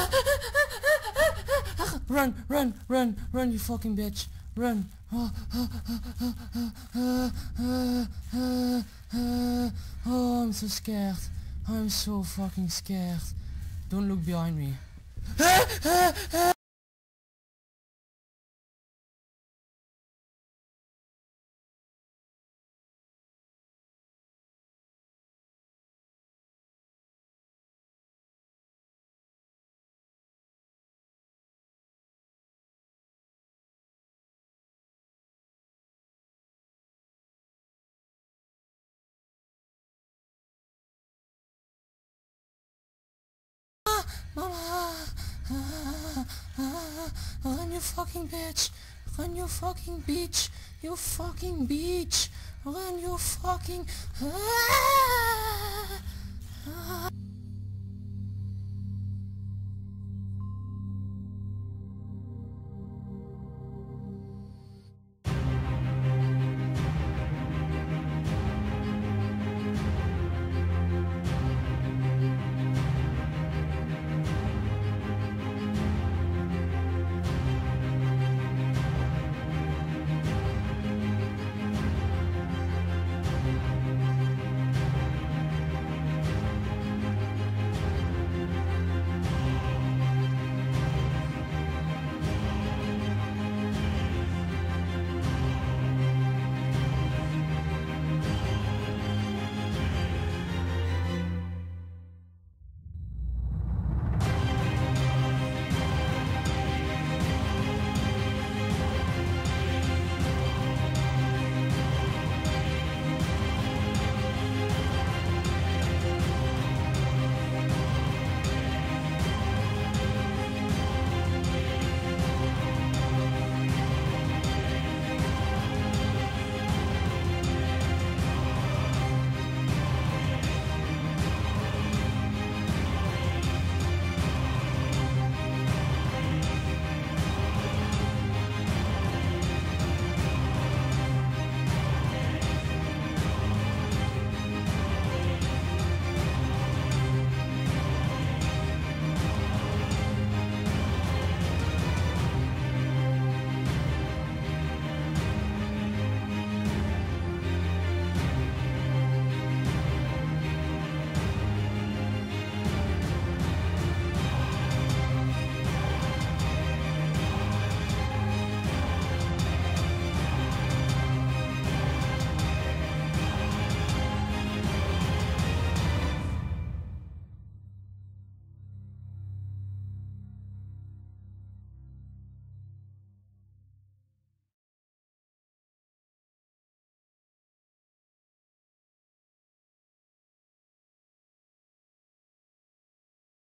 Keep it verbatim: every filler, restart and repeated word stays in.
Run, run, run, run, you fucking bitch. Run. Oh, I'm so scared. I'm so fucking scared. Don't look behind me. Mama! Run, you fucking bitch! Run, you fucking bitch! You fucking bitch! Run, you fucking...